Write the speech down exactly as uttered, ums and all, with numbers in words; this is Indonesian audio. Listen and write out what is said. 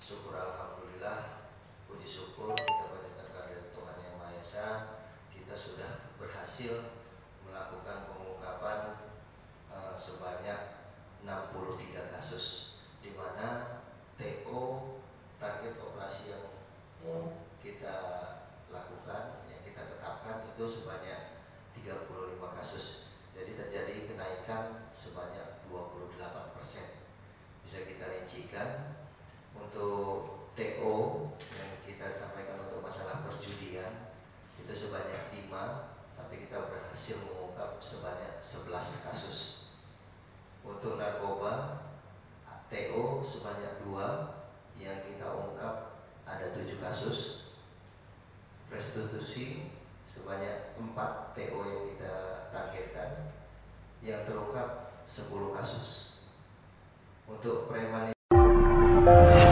Syukur alhamdulillah, puji syukur kita panjatkan kehadirat Tuhan Yang Maha Esa. Kita sudah berhasil melakukan pengungkapan uh, sebanyak enam puluh tiga kasus, di mana T O target operasi yang kita lakukan, yang kita tetapkan itu sebanyak tiga puluh lima kasus. Jadi terjadi kenaikan sebanyak dua puluh delapan persen. Bisa kita rincikan. Untuk T O yang kita sampaikan untuk masalah perjudian itu sebanyak lima, tapi kita berhasil mengungkap sebanyak sebelas kasus. Untuk narkoba T O sebanyak dua, yang kita ungkap ada tujuh kasus. Restitusi sebanyak empat T O yang kita targetkan, yang terungkap sepuluh kasus. Untuk premanisme